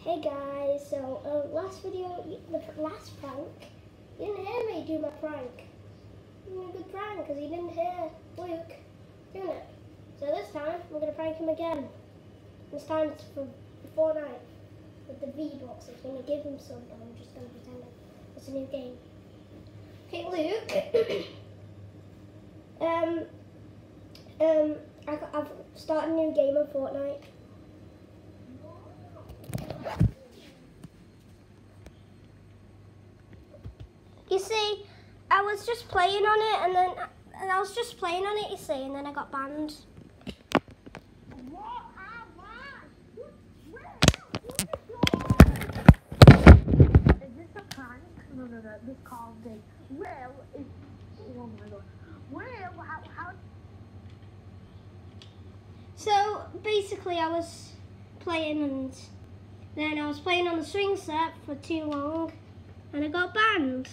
Hey guys, so last video, the last prank, you didn't hear me do my prank. It was a good prank because you didn't hear Luke doing it. So this time, we're going to prank him again. This time it's for Fortnite with the V-Box. I'm going to give him some, but I'm just going to pretend it's a new game. Okay, Luke. I've started a new game of Fortnite. You see, I was just playing on it, and I was just playing on it, you see, and then I got banned. Is this a prank? No, this called it. Well, it's, oh my god. Well, how? So, basically, I was playing, and then I was playing on the swing set for too long, and I got banned.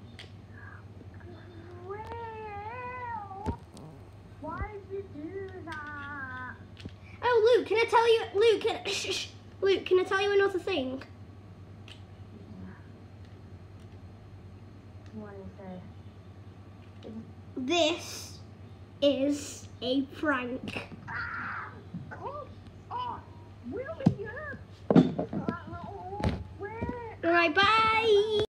Well, why did you do that? Oh, Luke, can I tell you, Luke, can I tell you another thing? What is it? This is a prank. Oh, really? Yeah. Where? Alright, bye!